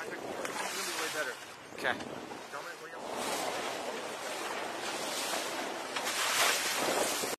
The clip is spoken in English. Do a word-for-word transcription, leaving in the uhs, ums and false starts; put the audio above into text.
contact more. It's gonna be way better. Okay. Tell me what you want.